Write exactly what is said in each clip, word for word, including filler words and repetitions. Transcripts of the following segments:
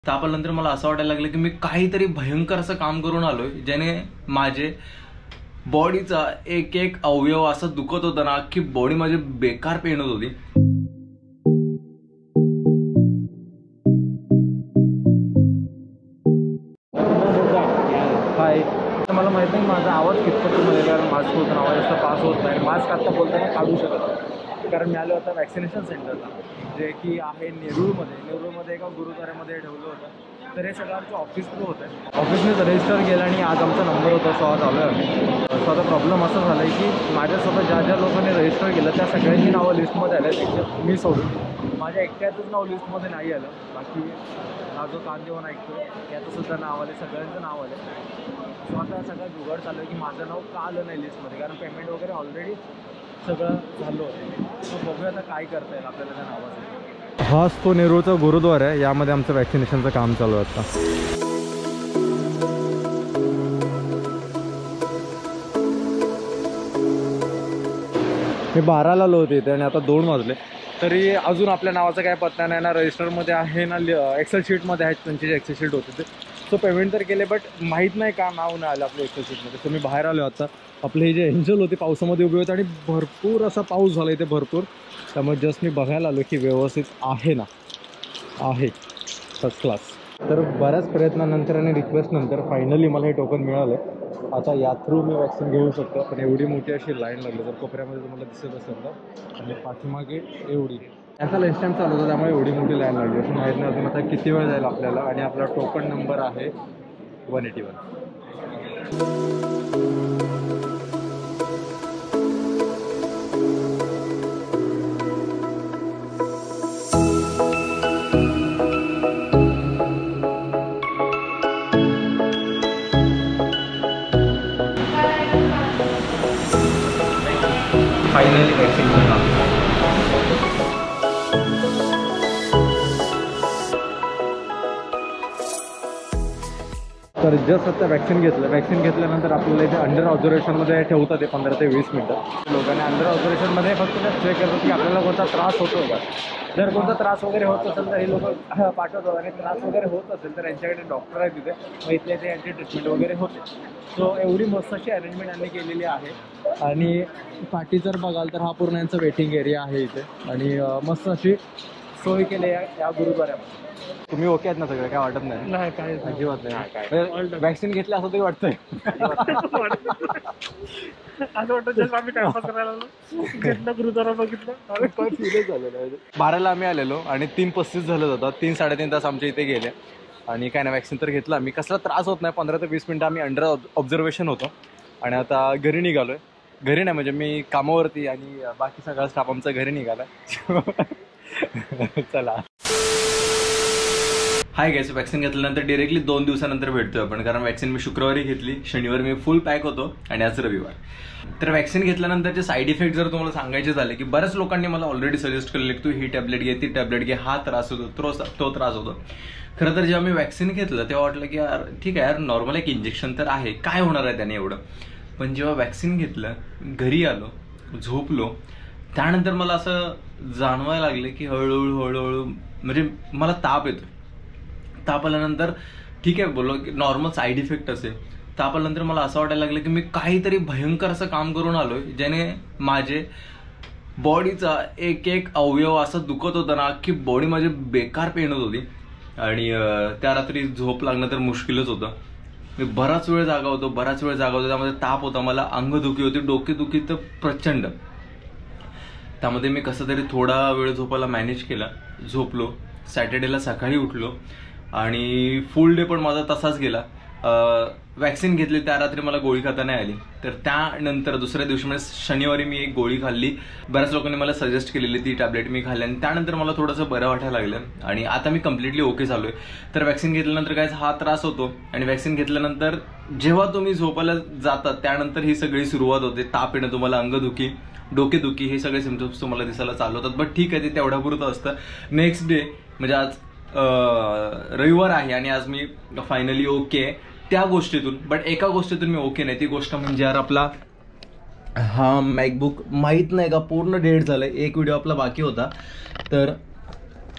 तापानंतर मला असं वाटायला लागलं की मी काहीतरी भयंकर असं काम करून आलोय ज्याने माझे बॉडीचा एक एक अवयव असं दुखत होता ना, अख्खी बॉडी माझी बेकार पेन होत होती. हाय, तर मला माहित नाही माझा आवाज कितपत तुम्हाला, कारण मास्क होतं आवाज असा पास होत नाही. मास्क आत्ता बोलताना काढू शकत नाही, कारण मी आलो होता वॅक्सिनेशन सेंटरला, जे की आहे नेरूळमध्ये. नेरूळमध्ये एका गुरुद्वाऱ्यामध्ये ठेवलं होतं. तर हे सगळं आमचं ऑफिस थ्रू होतं. ऑफिसनेच रजिस्टर केलं आणि आज आमचा नंबर होता, सो आज आलो आहे आम्ही. सो आता प्रॉब्लेम असा झाला आहे की माझ्यासोबत ज्या ज्या लोकांनी रजिस्टर केलं त्या सगळ्यांची नावं लिस्टमध्ये आल्या, त्याच्यात मी सोडून. माझ्या एकट्याचंच नाव लिस्टमध्ये नाही आलं. बाकी हा जो कांदेवान ऐकतो याचं सुद्धा नाव आलं, सगळ्यांचं नाव आलं. सो आता सगळं जुगाड चालू आहे की माझं नाव का आलं नाही लिस्टमध्ये, कारण पेमेंट वगैरे ऑलरेडी सगळं झालं होतं. सो बघूया आता काय करता येईल आपल्याला त्या नावाचं. हाच तो नेरूळचा गुरुद्वारा आहे, यामध्ये आमचं वॅक्सिनेशनचं काम चालू आहे आता. मी बाराला आलो होते इथे आणि आता दोन वाजले तरी अजून आपल्या नावाचा काय पत्ता नाही ना. रजिस्टरमध्ये आहे ना, एक्सेल शीटमध्ये आहेत, त्यांची एक्सेल शीट होते ते. सो पेमेंट तर केले, बट माहीत नाही का नाव नाही आलं आपल्या एक्सेल शीटमध्ये. सो मी बाहेर आलो आता. आपले हे जे एंजल होते पावसामध्ये उभे होते आणि भरपूर असा पाऊस झाला इथे, भरपूर. त्यामुळे जस्ट मी बघायला आलो की व्यवस्थित आहे ना, आहे फर्स्ट क्लास. तर बऱ्याच प्रयत्नानंतर आणि रिक्वेस्टनंतर फायनली मला हे टोकन मिळालं. आता या थ्रू मी वॅक्सिन घेऊ शकतो. पण एवढी मोठी अशी लाईन लागली, जर कोपऱ्यामध्ये तुम्हाला दिसत असेल तर, आणि पाठीमागे एवढी. याचा लंच टाईम चालू होता, त्यामुळे एवढी मोठी लाईन लागली. असं माहीत नाही अजून आता किती वेळ जाईल आपल्याला. आणि आपला टोकन नंबर आहे one eighty one. Finally vaccine घेऊन तर जस्ट आता वॅक्सिन घेतलं. वॅक्सिन घेतल्यानंतर आपल्याला इथे अंडर ऑब्झर्वेशनमध्ये ठेवतात ते पंधरा ते वीस मिनटं. लोकांनी अंडर ऑब्झर्वेशनमध्ये फक्त चेक करतात की आपल्याला कोणता त्रास होतो का. जर कोणता त्रास वगैरे होत असेल तर हे लोक पाठवतात, आणि त्रास वगैरे होत असेल तर यांच्याकडे डॉक्टर आहे तिथे, मग इथले ते यांची ट्रीटमेंट वगैरे होते. सो एवढी मस्त अशी अरेंजमेंट यांनी केलेली आहे. आणि पाठी जर बघाल तर हा पूर्ण यांचा वेटिंग एरिया आहे इथे, आणि मस्त अशी सोय केली आहे या गुरुद्वाऱ्यामध्ये. तुम्ही ओके आहेत ना सगळं, काय वाटत नाही? नाही, काय अजिबात नाही. वॅक्सिन घेतलं असं तरी वाटतंय? असं वाटतं जस्ट आम्ही टाइमपास करायला घेतलं, गुरुद्वारा बघितलं, फीलच झालेलं आहे. बाराला आम्ही आलेलो आणि तीन पस्तीस झालं होतं. तीन साडेतीन तास आमच्या इथे गेले आणि काय नाही, वॅक्सिन तर घेतलं आम्ही. कसला त्रास होत नाही. पंधरा ते वीस मिनटं आम्ही अंडर ऑब्झर्वेशन होतो आणि आता घरी निघालोय. घरी नाही म्हणजे मी कामावरती, आणि बाकी सगळा स्टाफ आमचा घरी निघाला. चला. हाय गाईस, वॅक्सिन घेतल्यानंतर डिरेक्टली दोन दिवसानंतर भेटतोय आपण, कारण वॅक्सिन मी शुक्रवारी घेतली, शनिवारी मी फुल पॅक होतो आणि आज रविवार. तर वॅक्सिन घेतल्यानंतरचे साईड इफेक्ट जर तुम्हाला सांगायचे झाले की बऱ्याच लोकांनी मला ऑलरेडी सजेस्ट केलेले की तू ही टॅबलेट घे, ती टॅबलेट घे, हा त्रास होतो, तो त्रास होतो. खरं तर जेव्हा मी वॅक्सिन घेतलं तेव्हा वाटलं की यार ठीक आहे यार, नॉर्मल एक इंजेक्शन तर आहे, काय होणार आहे त्याने एवढं. पण जेव्हा वॅक्सिन घेतलं, घरी आलो, झोपलो, त्यानंतर मला असं जाणवायला लागलं की हळूहळू हळूहळू म्हणजे मला ताप येतो. ताप आल्यानंतर ठीक आहे बोललो की नॉर्मल साईड इफेक्ट असेल. ताप आल्यानंतर मला असं वाटायला लागलं की मी काहीतरी भयंकर असं काम करून आलोय ज्याने माझे बॉडीचा एक एक अवयव असं दुखत होता ना, अख्खी बॉडी माझी बेकार पेन होत होती. आणि त्या रात्री झोप लागणं तर मुश्किलच होतं. मी बराच वेळ जागा होतो बराच वेळ जागा होतो त्यामध्ये ताप होता, मला अंगदुखी होती, डोकेदुखी तर प्रचंड. त्यामध्ये मी कसं तरी थोडा वेळ झोपायला मॅनेज केला, झोपलो. सॅटर्डेला सकाळी उठलो आणि फुल डे पण माझा तसाच गेला. वॅक्सिन घेतली त्या रात्री मला गोळी खाता नाही आली, तर त्यानंतर दुसऱ्या दिवशी म्हणजे शनिवारी मी एक गोळी खाल्ली. बऱ्याच लोकांनी मला सजेस्ट केलेली ती टॅबलेट मी खाल्ली आणि त्यानंतर मला थोडंसं बरं वाटायला लागलं आणि आता मी कम्प्लिटली ओके झालो आहे. तर वॅक्सिन घेतल्यानंतर काय हा त्रास होतो, आणि वॅक्सिन घेतल्यानंतर जेव्हा तुम्ही झोपायला जातात त्यानंतर ही सगळी सुरुवात होते. ताप येणं, तुम्हाला अंगदुखी, डोकेदुखी, हे सगळे सिम्पटम्स तुम्हाला दिसायला चालू होतात. बट ठीक आहे, ते तेवढ्यापुरतं असतं. नेक्स्ट डे म्हणजे आज रविवार आहे आणि आज मी फायनली ओके आहे त्या गोष्टीतून. बट एका गोष्टीतून मी ओके नाही, ती गोष्ट म्हणजे यार आपला हा मॅकबुक माहीत नाही का पूर्ण डेट झालाय. एक व्हिडिओ आपला बाकी होता, तर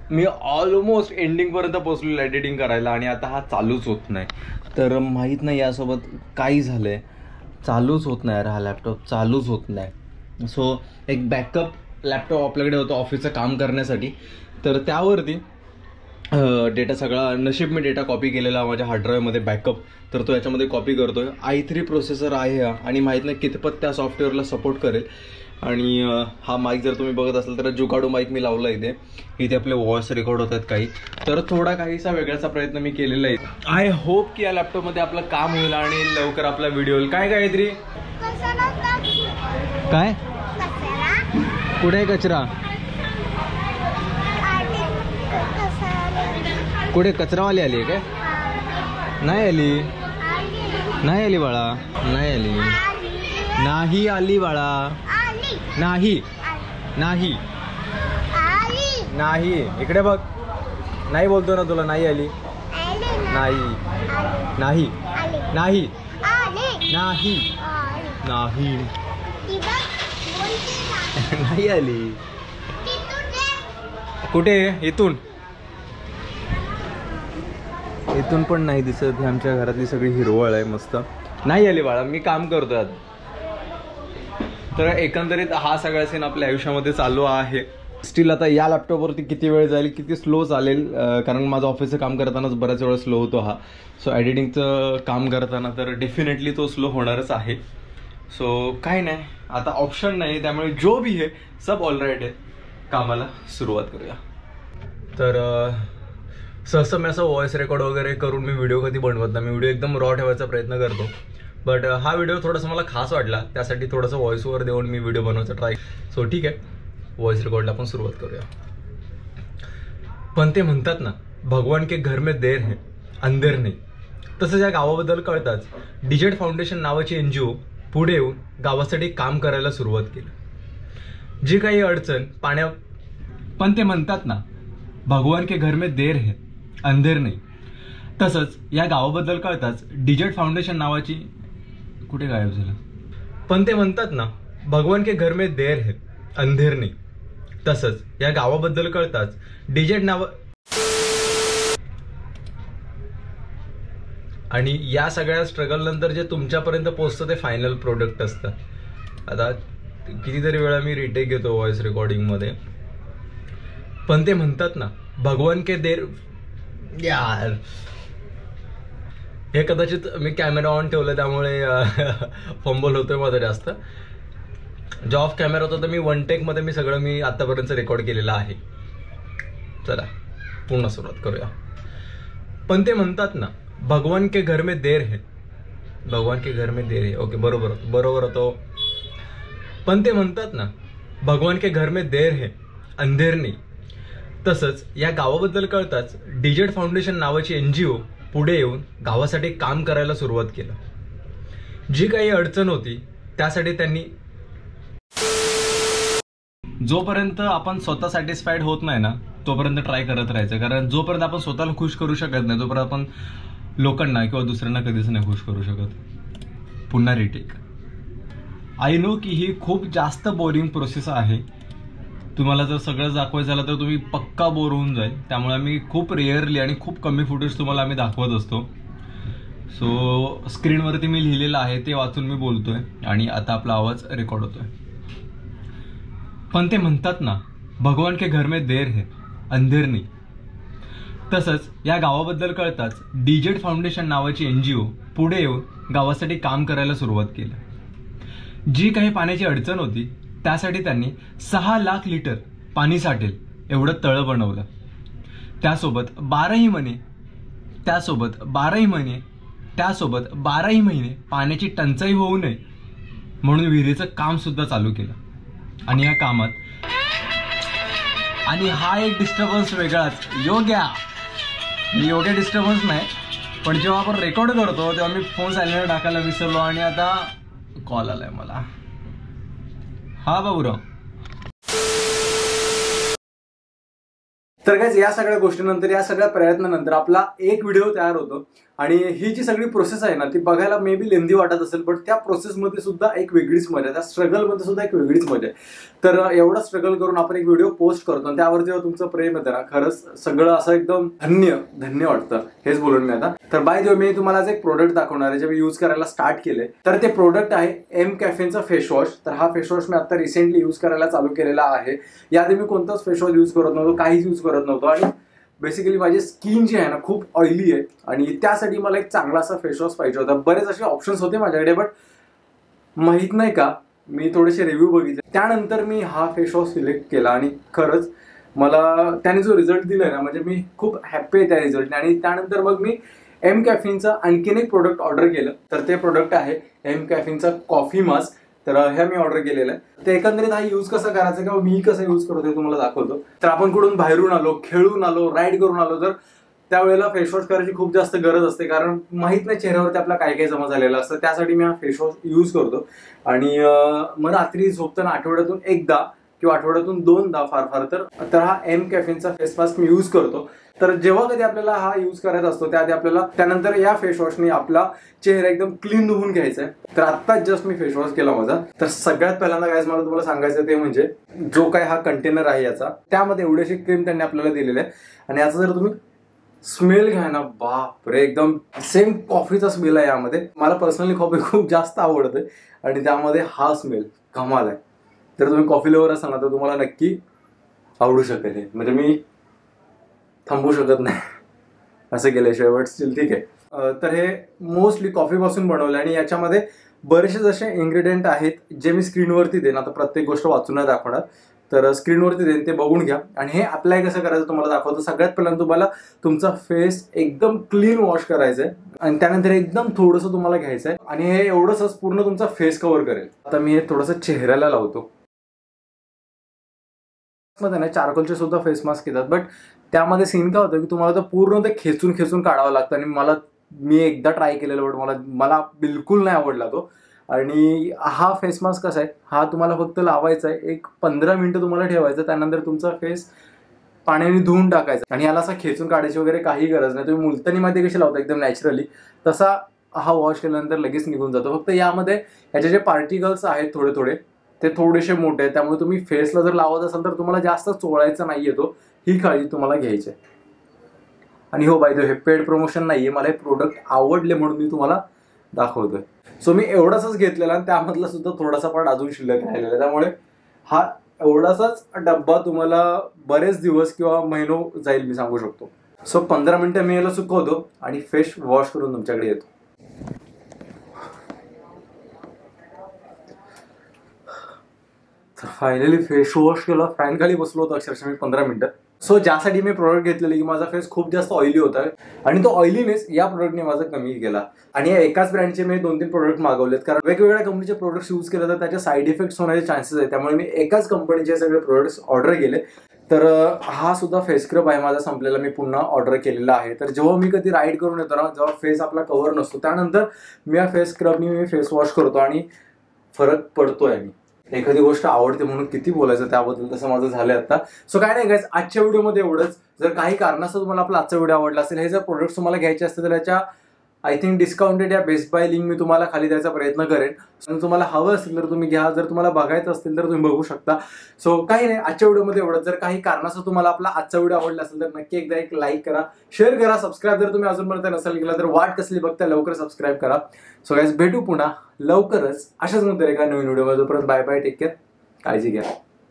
मी ऑलमोस्ट एंडिंगपर्यंत पोहोचलेलो एडिटिंग करायला आणि आता हा चालूच होत नाही. तर माहीत नाही यासोबत काही झालं आहे, चालूच होत नाही. हा लॅपटॉप चालूच होत नाही. सो एक बॅकअप लॅपटॉप आपल्याकडे होतं ऑफिसचं काम करण्यासाठी. तर त्यावरती डेटा सगळा नशीब मी डेटा कॉपी केलेला माझ्या हार्ड ड्राईव्हमध्ये बॅकअप, तर तो याच्यामध्ये कॉपी करतो आहे. आय थ्री प्रोसेसर आहे हा आणि माहीत नाही कितपत त्या सॉफ्टवेअरला सपोर्ट करेल. आणि हा माईक जर तुम्ही बघत असाल तर जुगाडू माईक मी लावला इथे. इथे आपले व्हॉइस रेकॉर्ड होत आहेत काही, तर थोडा काहीसा वेगळाचा प्रयत्न मी केलेला आहे. आय होप की या लॅपटॉपमध्ये आपलं काम होईल आणि लवकर आपला व्हिडिओ होईल. काय काय तरी काय कुठे आहे कचरा, कुठे कचरावाली आली आहे काय? नाही आली, नाही आली बाळा, नाही आली, नाही आली बाळा, नाही नाही नाही. इकडे बघ, नाही बोलतो ना तुला, नाही आली, नाही नाही नाही नाही नाही नाही आली. कुठे? इथून इथून पण नाही दिसत. आमच्या घरातली सगळी हिरवळ आहे मस्त. नाही आली बाळा, मी काम करतोय आता. तर एकंदरीत हा सगळा सीन आपल्या आयुष्यामध्ये चालू आहे. स्टील आता या लॅपटॉपवरती किती वेळ जाईल, किती स्लो चालेल, कारण माझं ऑफिसचं काम करतानाच बऱ्याच वेळा स्लो होतो हा. सो एडिटिंगचं काम करताना तर डेफिनेटली तो स्लो होणारच आहे. सो काही नाही, आता ऑप्शन नाही, त्यामुळे जो भी आहे सब ऑलराईट आहे. कामाला सुरुवात करूया. तर सहसा मी असं व्हॉइस रेकॉर्ड वगैरे करून मी व्हिडिओ कधी बनवत नाही. मी व्हिडिओ एकदम रॉ ठेवायचा प्रयत्न करतो. बट हा व्हिडिओ थोडासा मला खास वाटला, त्यासाठी थोडंसं व्हॉइस ओव्हर देऊन मी व्हिडिओ बनवायचा ट्राय. सो ठीक आहे, व्हॉइस रेकॉर्डला आपण सुरुवात करूया. पण ते म्हणतात ना, भगवान के घर में देर है अंधेर नाही. तसंच या गावाबद्दल कळताच डिजेट फाउंडेशन नावाची एनजीओ पुढे येऊन गावासाठी काम करायला सुरुवात केली. जी काही अडचण पाण्या पण ते म्हणतात ना, भगवान के घर में देर है अंधेर नाही. तसंच या गावाबद्दल कळताच डिजेट फाउंडेशन नावाची कुठे गायब झालं. पण ते म्हणतात ना, भगवान के घर में देर है अंधेर नाही. तसंच या गावाबद्दल कळताच डिजेट नाव आणि या सगळ्या स्ट्रगल नंतर जे तुमच्यापर्यंत पोहोचतं ते फायनल प्रोडक्ट असतं. आता कितीतरी वेळा मी रिटेक घेतो व्हॉइस रेकॉर्डिंगमध्ये. पण ते म्हणतात ना, भगवान के देर यार, हे कदाचित मी कॅमेरा ऑन ठेवलं त्यामुळे फंबल होतोय माझा जास्त. जो ऑफ कॅमेरा होता तर मी वन टेकमध्ये मी सगळं मी आतापर्यंत रेकॉर्ड केलेलं आहे. चला पुन्हा सुरुवात करूया. पण ते म्हणतात ना, भगवान के घर में देर है, भगवान के घर में देर है. ओके, बरोबर होतो बरोबर होतो. पण ते म्हणतात ना, भगवान के घर में देर है अंधेर नाही. तसंच या गावाबद्दल कळताच डिजेट फाउंडेशन नावाची एनजीओ पुढे येऊन गावासाठी काम करायला सुरुवात केलं. जी काही अडचण होती त्यासाठी त्यांनी, जोपर्यंत आपण स्वतः सॅटिस्फाईड होत नाही ना तोपर्यंत ट्राय करत राहायचं. कारण जोपर्यंत आपण स्वतःला खुश करू शकत नाही तोपर्यंत आपण लोकांना किंवा दुसऱ्यांना कधीच नाही खुश करू शकत. पुन्हा रिटेक. आय नो की ही खूप जास्त बोरिंग प्रोसेस आहे. तुम्हाला जर सगळं दाखवायचं झालं तर तुम्ही पक्का बोर होऊन जाईल. त्यामुळे आम्ही खूप रेअरली आणि खूप कमी फुटेज तुम्हाला आम्ही दाखवत असतो. सो स्क्रीनवरती मी लिहिलेलं आहे ते वाचून मी बोलतोय आणि आता आपला आवाज रेकॉर्ड होतोय. पण ते म्हणतात ना, भगवान के घर में देर है अंधेर नाही. तसंच या गावाबद्दल कळताच डिजेट फाउंडेशन नावाची एनजीओ पुढे येऊन गावासाठी काम करायला सुरुवात केली. जी काही पाण्याची अडचण होती त्यासाठी त्यांनी सहा लाख लिटर पाणी साठेल एवढं तळं बनवलं. त्यासोबत बाराही महिने त्यासोबत बाराही महिने त्यासोबत बाराही महिने पाण्याची टंचाई होऊ नये म्हणून विहिरीचं काम सुद्धा चालू केलं. आणि या कामात आणि हा एक डिस्टर्बन्स वेगळाच. योग्या योग्य डिस्टर्बन्स नाही, पण जेव्हा आपण रेकॉर्ड करतो तेव्हा मी फोन सायलेंट टाकायला विसरलो आणि आता कॉल आलाय मला. हा बाबूराव, तर गाइस या सगळ्या गोष्टीनंतर या सगळ्या प्रयत्नानंतर आपला एक व्हिडिओ तयार होतो आणि ही जी सगळी प्रोसेस आहे ना ती बघायला मे बी लेंदी वाटत असेल, पण त्या प्रोसेसमध्ये सुद्धा एक वेगळीच मजा आहे, त्या स्ट्रगलमध्ये सुद्धा एक वेगळीच मजा आहे. तर एवढा स्ट्रगल करून आपण एक व्हिडिओ पोस्ट करतो आणि त्यावर जेव्हा तुमचं प्रेम येतं ना खरंच सगळं असं एकदम धन्य धन्य वाटतं. हेच बोलून मी आता. तर बाय द वे मी तुम्हाला आज एक प्रोडक्ट दाखवणार आहे जे मी यूज करायला स्टार्ट केले. तर ते प्रोडक्ट आहे एम कॅफेनचा फेस वॉश. तर हा फेस वॉश मी आता रिसेंटली यूज करायला चालू केलेला आहे. याआधी मी कोणताच फेस वॉश यूज करत नव्हतो, काहीच यूज करत नव्हतो आणि बेसिकली माझी स्किन जी आहे ना खूप ऑइली आहे आणि त्यासाठी मला एक चांगला असा फेस वॉश पाहिजे होता. बरेच असे ऑप्शन्स होते माझ्याकडे, बट माहीत नाही का मी थोडेसे रिव्ह्यू बघितले त्यानंतर मी हा फेस वॉश सिलेक्ट केला आणि खरंच मला त्याने जो रिझल्ट दिला ना म्हणजे मी खूप हॅप्पी आहे त्या रिझल्टने. आणि त्यानंतर मग मी एम कॅफिनचं आणखीन एक प्रोडक्ट ऑर्डर केलं. तर ते प्रोडक्ट आहे एम कॅफिनचा कॉफी मास्क. तर हे मी ऑर्डर केलेलं आहे. तर एकंदरीत हा यूज कसा करायचा किंवा मी कसं यूज करतो ते तुम्हाला दाखवतो. तर आपण कुठून बाहेरून आलो, खेळून आलो, राईड करून आलो तर त्यावेळेला फेस वॉश करायची खूप जास्त गरज असते, कारण माहित नाही चेहऱ्यावरती आपला काय काय जमा झालेलं असतं. त्यासाठी मी हा फेस वॉश यूज करतो. आणि मग रात्री झोपताना आठवड्यातून एकदा किंवा आठवड्यातून दोनदा फार फार तर तर हा एम कॅफिनचा फेस मास्क मी यूज करतो. तर जेव्हा कधी आपल्याला हा यूज करायचा असतो त्याआधी आपल्याला त्यानंतर या फेस वॉशने आपला चेहरा एकदम क्लीन धुवून घ्यायचा आहे. तर आत्ताच जस्ट मी फेस वॉश केला माझा. तर सगळ्यात पहिल्यांदा काय मला तुम्हाला सांगायचं ते म्हणजे जो काय हा कंटेनर आहे याचा त्यामध्ये एवढीशी क्रीम त्यांनी आपल्याला दिलेली आहे आणि याचा जर तुम्ही स्मेल घ्या ना बाप रे एकदम सेम कॉफीचा स्मेल आहे यामध्ये. मला पर्सनली कॉफी खूप जास्त आवडते आणि त्यामध्ये हा स्मेल कमाल आहे. तर तुम्ही कॉफी लवर असाल ना तर तुम्हाला नक्की आवडू शकेल. म्हणजे मी थांबू शकत नाही असं केल्याशिवाय, बट स्टील ठीक आहे. तर हे मोस्टली कॉफीपासून बनवलं आणि याच्यामध्ये बरेचसे जसे इन्ग्रेडियंट आहेत जे मी स्क्रीनवरती देईन. आता प्रत्येक गोष्ट वाचून नाही दाखवणार, तर स्क्रीनवरती देईन ते बघून घ्या. आणि हे अप्लाय कसं करायचं तुम्हाला दाखवतो. सगळ्यात पहिल्यांदा तुम्हाला तुमचा फेस एकदम क्लीन वॉश करायचा आहे आणि त्यानंतर एकदम थोडंसं तुम्हाला घ्यायचं आहे आणि हे एवढंच पूर्ण तुमचा फेस कव्हर करेल. आता मी हे थोडंसं चेहऱ्याला लावतो. मध्ये चारकोलचे सुद्धा फेस मास्क येतात, बट त्यामध्ये सीन काय होतं की तुम्हाला तर पूर्ण ते खेचून खेचून काढावं लागतं आणि मला मी एकदा ट्राय केलेलं बट मला मला बिलकुल नाही आवडला तो. आणि हा फेस मास्क कसा आहे, हा तुम्हाला फक्त लावायचा आहे, एक पंधरा मिनिटं तुम्हाला ठेवायचं, त्यानंतर तुमचा फेस पाण्याने धुवून टाकायचा आणि याला असा खेचून काढायची वगैरे काही गरज नाही. तुम्ही मुलतानी माती कशी लावता एकदम नॅचरली तसा हा वॉश केल्यानंतर लगेच निघून जातो. फक्त यामध्ये याचे जे पार्टिकल्स आहेत थोडे थोडे ते थोडेसे मोठे आहेत, त्यामुळे तुम्ही फेसला जर लावत असाल तर तुम्हाला जास्त चोळायचा नाही येतो, ही काळजी तुम्हाला घ्यायची आहे. आणि हो बाय द वे हे पेड प्रमोशन नाही आहे, मला हे प्रोडक्ट आवडले म्हणून मी तुम्हाला दाखवतोय. सो मी एवढाच घेतलेला आणि त्यामधला सुद्धा थोडासा पार्ट अजून शिल्लक राहिलेला आहे, त्यामुळे हा एवढासाच डब्बा तुम्हाला बरेच दिवस किंवा महिनो जाईल मी सांगू शकतो. सो पंधरा मिनिटं मी याला सुकवतो आणि फेस वॉश करून तुमच्याकडे येतो. तर फायनली फेस वॉश केला, फॅन खाली बसलो होतो अक्षरशः मी पंधरा मिनिटं. सो ज्यासाठी मी प्रोडक्ट घेतलेले की माझा फेस खूप जास्त ऑइली होता आणि तो ऑइलीनेस या प्रोडक्टने माझा कमी केला. आणि या एकाच ब्रँडचे मी दोन तीन प्रोडक्ट मागवलेत, कारण वेगवेगळ्या कंपनीचे प्रोडक्ट्स यूज केले तर त्याचे साईड इफेक्ट्स होण्याचे चान्सेस आहेत, त्यामुळे मी एकाच कंपनीचे सगळे प्रोडक्ट्स ऑर्डर केले. तर हा सुद्धा फेस स्क्रब आहे माझा संपलेला, मी पुन्हा ऑर्डर केलेला आहे. तर जेव्हा मी कधी राईड करून येतो ना, जेव्हा फेस आपला कव्हर नसतो त्यानंतर मी या फेस स्क्रबनी मी फेस वॉश करतो आणि फरक पडतोय. मी एखादी गोष्ट आवडते म्हणून किती बोलायचं त्याबद्दल, तसं माझं झालंय आता. सो काय नाही गाइस, आजच्या व्हिडिओमध्ये एवढंच. जर काही कारणास्तव तुम्हाला आपला आजचा व्हिडिओ आवडला असेल, हे जर प्रोडक्ट्स तुम्हाला घ्यायचे असतील तर याच्या आय थिंक डिस्काउंटेड या बेस्ट बाय लिंक मी तुम्हाला खाली द्यायचा प्रयत्न करेन. जर तुम्हाला हवं असेल तर तुम्ही घ्या, जर तुम्हाला बघायचं असतील तर तुम्ही बघू शकता. सो काही नाही, आजच्या व्हिडिओमध्ये एवढंच. जर काही कारणास्तव तुम्हाला आपला आजचा व्हिडिओ आवडला असेल तर नक्की एकदा एक लाईक करा, शेअर करा, सबस्क्राईब जर तुम्ही अजूनपर्यंत नसेल केला तर वाट कसली बघता, लवकर सबस्क्राईब करा. सो गाइस भेटू पुन्हा लवकरच अशाच मध्ये एका नवीन व्हिडिओमध्ये. तोपर्यंत बाय बाय, टेक केअर, काळजी घ्या.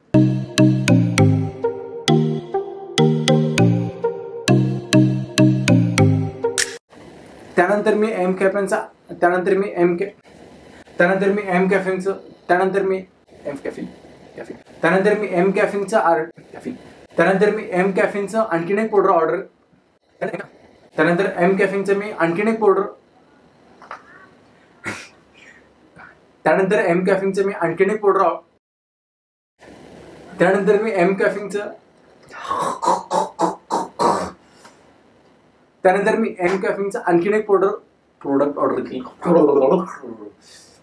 त्यानंतर मी एम कॅफेनचा त्यानंतर मी एम कॅ त्यानंतर मी एम कॅफेनचं त्यानंतर मी एम कॅफिन कॅफिन त्यानंतर मी एम कॅफिनचं आर कॅफिन त्यानंतर मी एम कॅफिनचं आणखीन एक पावडर ऑर्डर त्यानंतर एम कॅफिनचं मी आणखीन एक पावडर त्यानंतर एम कॅफिनचं मी आणखीन एक पावडर त्यानंतर मी एम कॅफिनचं त्यानंतर मी एम कॅफिनचं आणखीन एक पावडर प्रोडक्ट ऑर्डर केलं.